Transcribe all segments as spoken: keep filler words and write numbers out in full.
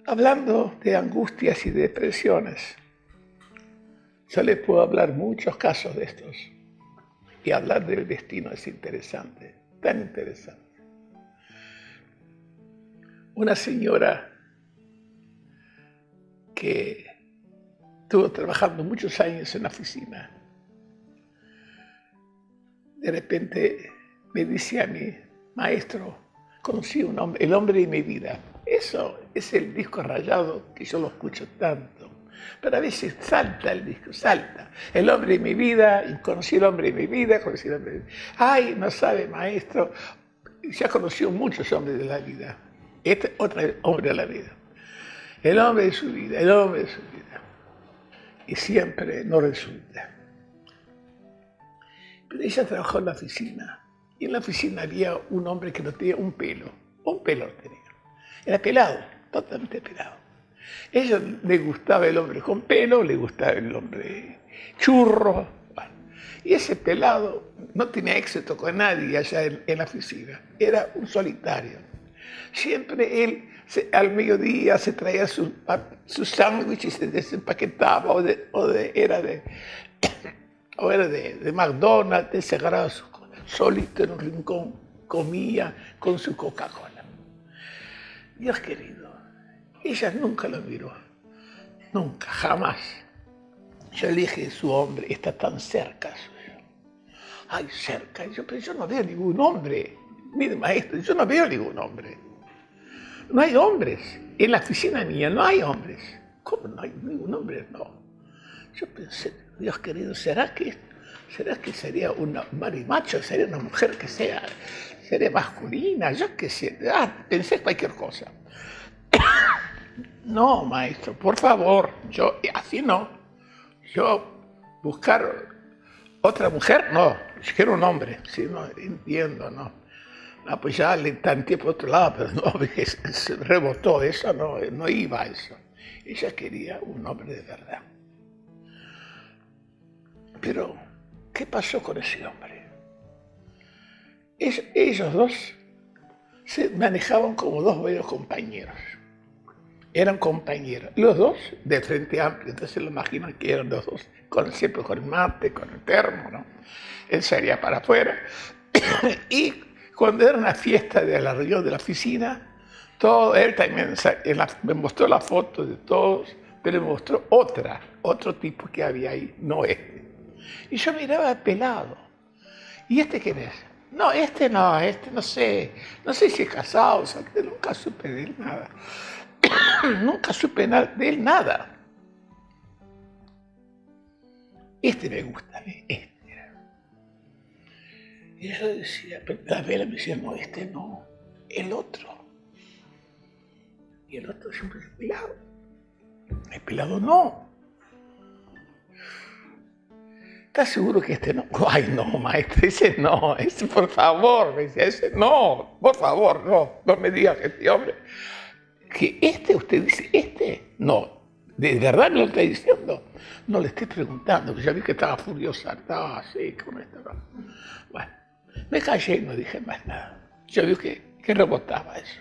Hablando de angustias y depresiones, yo les puedo hablar muchos casos de estos. Y hablar del destino es interesante, tan interesante. Una señora que estuvo trabajando muchos años en la oficina, de repente me dice a mí, maestro, conocí un hombre, el hombre de mi vida. Eso es el disco rayado que yo lo escucho tanto. Pero a veces salta el disco, salta. El hombre de mi vida, y conocí el hombre de mi vida, conocí el hombre de mi vida. Ay, no sabe, maestro, ya conoció muchos hombres de la vida. Este otro hombre de la vida. El hombre de su vida, el hombre de su vida. Y siempre no resulta. Pero ella trabajó en la oficina. Y en la oficina había un hombre que no tenía un pelo. Un pelo tenía. Era pelado, totalmente pelado. A ella le gustaba el hombre con pelo, le gustaba el hombre churro. Bueno, y ese pelado no tenía éxito con nadie allá en, en la oficina. Era un solitario. Siempre él se, al mediodía se traía sus su sándwich y se desempaquetaba, o, de, o de, era de, o era de, de McDonald's, se agarraba su, solito en un rincón, comía con su Coca-Cola. Dios querido, ella nunca lo miró, nunca, jamás. Yo le dije, su hombre está tan cerca suyo. Ay, cerca, yo, pero yo no veo ningún hombre. Mire, maestro, yo no veo ningún hombre. No hay hombres. En la oficina mía no hay hombres. ¿Cómo no hay ningún hombre? No. Yo pensé, Dios querido, ¿será que, será que sería una marimacho? ¿Sería una mujer que sea, sería masculina? Yo qué sé. Ah, pensé cualquier cosa. No, maestro, por favor, yo así no. Yo buscar otra mujer, no. Yo quiero un hombre. Sí, no, entiendo, no. Ah, pues ya le tanteé por otro lado, pero no, se rebotó, eso no, no iba a eso. Ella quería un hombre de verdad. Pero, ¿qué pasó con ese hombre? Es, ellos dos se manejaban como dos buenos compañeros. Eran compañeros, los dos de Frente Amplio, entonces lo imaginan que eran los dos, con, siempre con el mate, con el termo, ¿no? Él salía para afuera y cuando era una fiesta de la reunión de la oficina, todo, él también la, me mostró la foto de todos, pero me mostró otra, otro tipo que había ahí, no este. Y yo miraba pelado. ¿Y este quién es? No, este no, este no sé, no sé si es casado, o sea, nunca supe de él nada. Nunca supe de él nada. Este me gusta, este. Y yo decía, la vela me decía, no, este no, el otro. Y el otro siempre es pelado. El pelado no. ¿Estás seguro que este no? Ay, no, maestro, ese no, ese por favor, me decía, ese no, por favor, no, no me digas que este hombre. Que este, usted dice, este, no, de verdad me lo está diciendo. No le estoy preguntando, que ya vi que estaba furiosa, estaba así, como estaba. Bueno. Me callé y no dije más nada. Yo vi que, que rebotaba eso.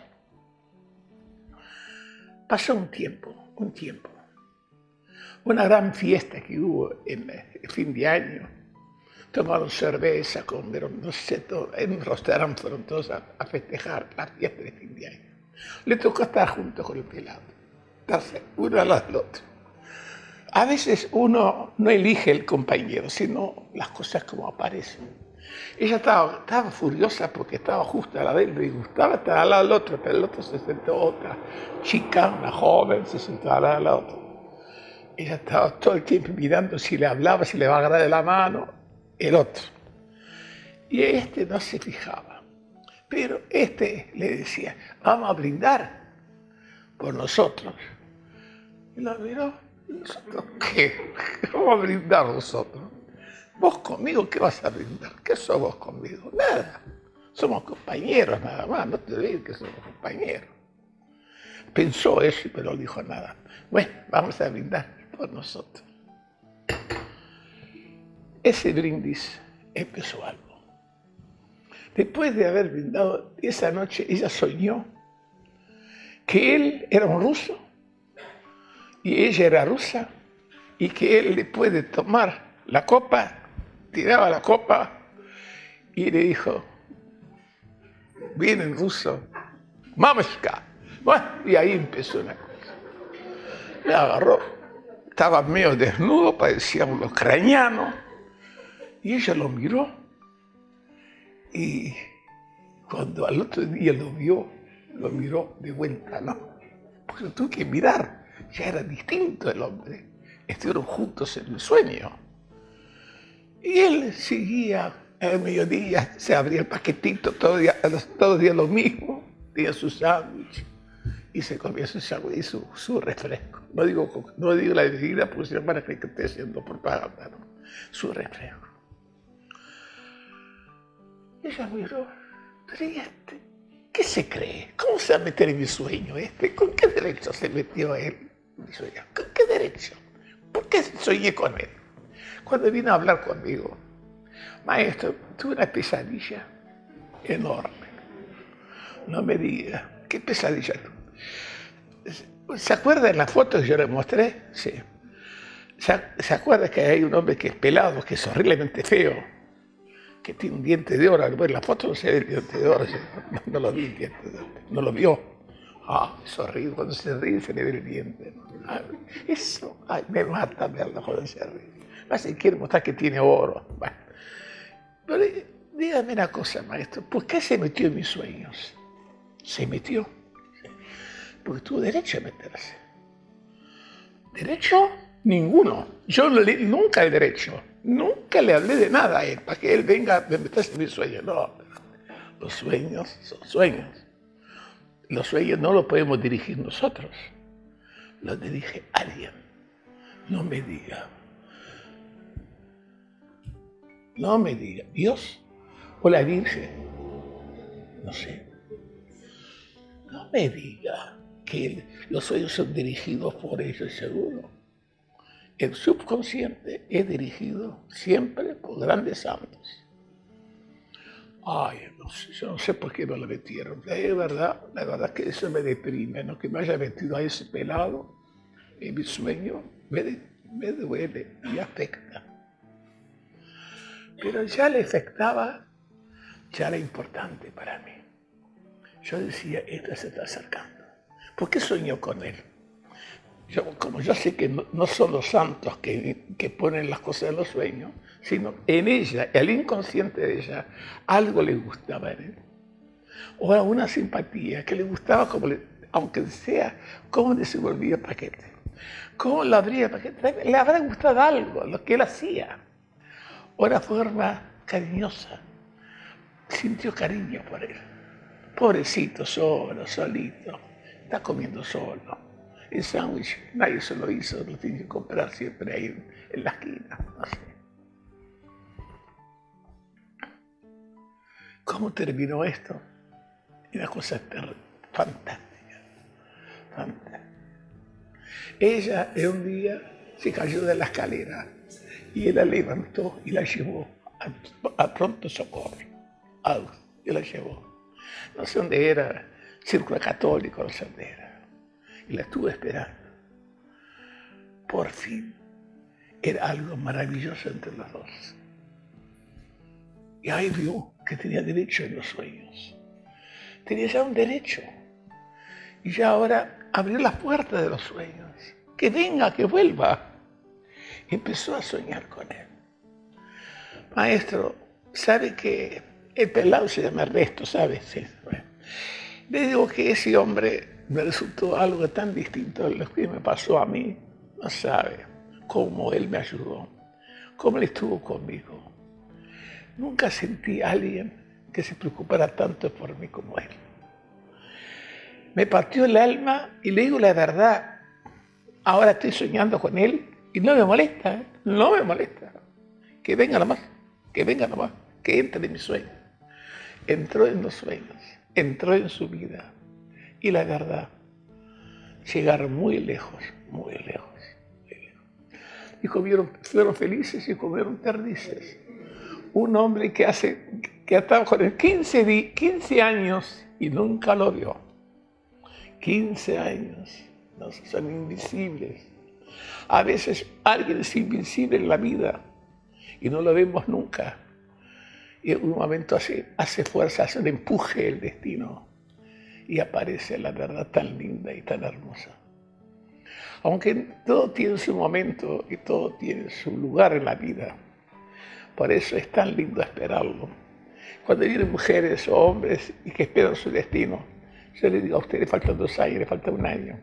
Pasó un tiempo, un tiempo. Una gran fiesta que hubo en el fin de año. Tomaron cerveza, comieron, no sé, todo, en un restaurante fueron todos a, a festejar la fiesta de fin de año. Le tocó estar junto con el pelado, estarse uno al lado del otro. A veces uno no elige el compañero, sino las cosas como aparecen. Ella estaba, estaba furiosa porque estaba justo a la de él, le gustaba estar al lado del otro, pero el otro se sentó otra chica, una joven, se sentó al lado del otro. Ella estaba todo el tiempo mirando si le hablaba, si le va a agarrar de la mano, el otro. Y este no se fijaba. Pero este le decía, vamos a brindar por nosotros. Y la miró, ¿nosotros qué? ¿Vamos a brindar nosotros? ¿Vos conmigo qué vas a brindar? ¿Qué sos vos conmigo? Nada. Somos compañeros nada más, no te olvides que somos compañeros. Pensó eso, pero no dijo nada. Bueno, vamos a brindar por nosotros. Ese brindis empezó algo. Después de haber brindado esa noche, ella soñó que él era un ruso y ella era rusa, y que él le puede tomar la copa, tiraba la copa y le dijo, bien en ruso, Mamashka. Bueno, y ahí empezó una cosa. Me agarró, estaba medio desnudo, parecía un ucraniano, y ella lo miró, y cuando al otro día lo vio, lo miró de vuelta, ¿no? Porque lo tuve que mirar, ya era distinto el hombre. Estuvieron juntos en el sueño. Y él seguía, al mediodía se abría el paquetito, todo día, todo día lo mismo, tenía su sándwich, y se comía su sándwich y su, su refresco. No digo, no digo la bebida porque si no van a creer que estoy haciendo propaganda, ¿no? Su refresco. Ella miró, pero ¿y este? ¿Qué se cree? ¿Cómo se va a meter en mi sueño este? ¿Con qué derecho se metió él en mi sueño? ¿Con qué derecho? ¿Por qué soñé con él? Cuando vino a hablar conmigo, maestro, tuve una pesadilla enorme. No me diga, ¿qué pesadilla? ¿Se acuerda en la foto que yo le mostré? Sí. ¿Se, ¿Se acuerda que hay un hombre que es pelado, que es horriblemente feo, que tiene un diente de oro? Bueno, la foto no se ve el diente de oro, no, no lo vi el diente de oro, no lo vio. Ah, es horrible, cuando se ríe se le ve el diente. Ah, eso, ay, me mata verlo cuando se ríe. Más si quiere mostrar que tiene oro. Bueno, pero dígame una cosa, maestro, ¿por qué se metió en mis sueños? Se metió. Porque tuvo derecho a meterse. ¿Derecho? Ninguno. Yo no le di nunca el derecho. Nunca le hablé de nada a él, para que él venga a meterse en mis sueños. No, los sueños son sueños. Los sueños no los podemos dirigir nosotros. Los dirige alguien. No me diga. No me diga. ¿Dios? ¿O la Virgen? No sé. No me diga que el, los sueños son dirigidos por ellos, seguro. El subconsciente es dirigido siempre por grandes santos. Ay, no sé, yo no sé por qué no lo metieron. Es verdad, la verdad es que eso me deprime, ¿no? Que me haya metido a ese pelado en mi sueño, me, de, me duele y afecta. Pero ya le afectaba, ya era importante para mí. Yo decía, esto se está acercando. ¿Por qué soñó con él? Yo, como yo sé que no, no son los santos que, que ponen las cosas en los sueños, sino en ella, el inconsciente de ella, algo le gustaba en él. O una simpatía que le gustaba, como le, aunque sea, cómo desenvolvía el paquete. Cómo le abría el paquete. Le habrá gustado algo, lo que él hacía. O una forma cariñosa. Sintió cariño por él. Pobrecito, solo, solito. Está comiendo solo. El sándwich nadie se lo hizo, lo tiene que comprar siempre ahí en, en la esquina. No sé. ¿Cómo terminó esto? Una cosa fantástica. Fantástica. Ella en un día se cayó de la escalera y él la levantó y la llevó a, a pronto socorro. Algo, y la llevó. No sé dónde era, Círculo Católico, no sé dónde era. Y la estuve esperando. Por fin, era algo maravilloso entre los dos. Y ahí vio que tenía derecho en los sueños. Tenía ya un derecho. Y ya ahora abrió las puertas de los sueños. Que venga, que vuelva. Y empezó a soñar con él. Maestro, ¿sabe que el pelado se llama Ernesto, ¿sabe? Sí. Bueno, le digo que ese hombre me resultó algo tan distinto de lo que me pasó a mí. No sabe cómo él me ayudó, cómo él estuvo conmigo. Nunca sentí a alguien que se preocupara tanto por mí como él. Me partió el alma y le digo la verdad. Ahora estoy soñando con él y no me molesta, ¿eh? No me molesta. Que venga nomás, que venga nomás, que entre en mi sueño. Entró en los sueños, entró en su vida. Y la verdad, llegaron muy lejos, muy lejos, muy lejos. Y comieron, fueron felices y comieron perdices. Un hombre que hace, que estaba con él quince, quince años y nunca lo vio. quince años, no, son invisibles. A veces alguien es invencible en la vida y no lo vemos nunca. Y en un momento hace, hace fuerza, hace un empuje el destino y aparece la verdad tan linda y tan hermosa. Aunque todo tiene su momento y todo tiene su lugar en la vida, por eso es tan lindo esperarlo. Cuando vienen mujeres o hombres y que esperan su destino, yo les digo a ustedes, le faltan dos años, le falta un año.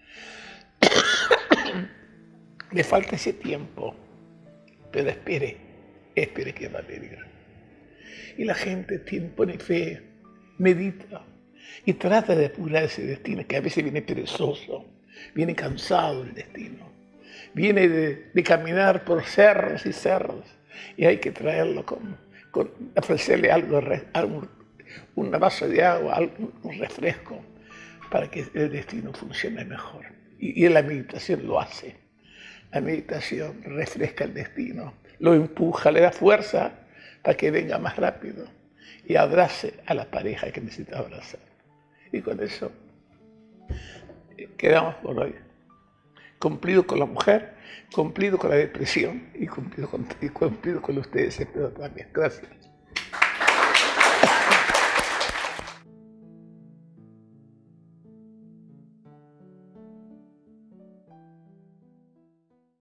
Le falta ese tiempo, pero espere, espere que va a venir. Y la gente tiene, pone fe, medita y trata de apurar ese destino, que a veces viene perezoso, viene cansado del destino, viene de, de caminar por cerros y cerros, y hay que traerlo con, con ofrecerle algo, algo, un vaso de agua, algo, un refresco, para que el destino funcione mejor. Y, y la meditación lo hace. La meditación refresca el destino, lo empuja, le da fuerza para que venga más rápido y abrace a la pareja que necesita abrazar. Y con eso quedamos por hoy. Cumplido con la mujer, cumplido con la depresión y cumplido con, y cumplido con ustedes, espero también. Gracias.